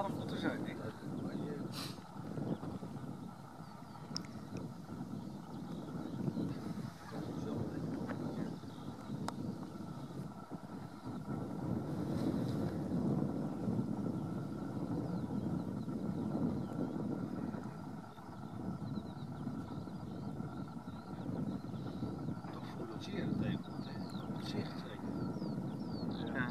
tafel te zijn. Hè? Toch voel dat zeer het even goed, hè? Op het zicht zeker. Ja.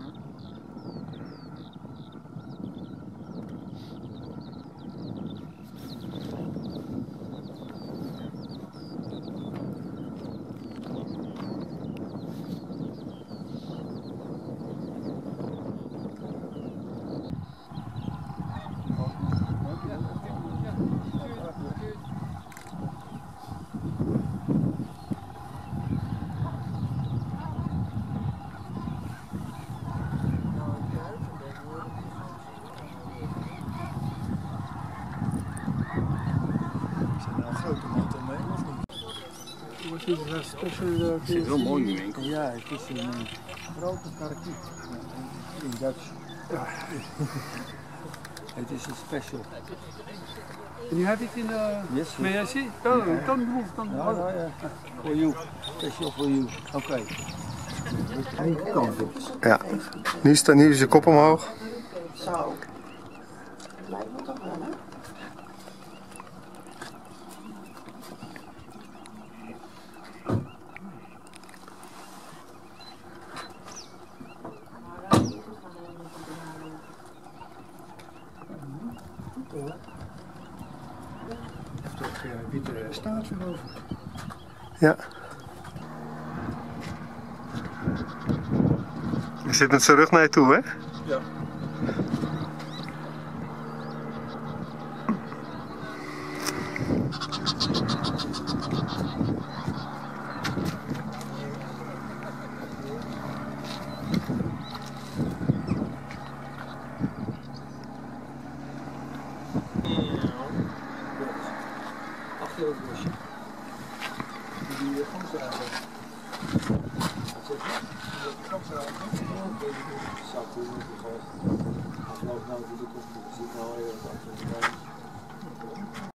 Grote motor mee, of niet? Het zit wel mooi in de winkel. Ja, het is een grote karakiet. In Dutch. Het is een special. And you have it in the... Yes. May I see? Oh, Yeah. don't move, don't move. Ja. For you. Special for you. Oké. Ja, nu is je kop omhoog. Zo. Lijkt me toch wel, hè? Heeft toch witte staart erover. Ja. Hij zit met zijn rug naar je toe, hè? Ja. Achter het bosje. Die gamsraven. Wat zeg je? Die gamsraven? Zak hoe het gaat. Afloop nou die komt. Ik zie nou heel erg achter.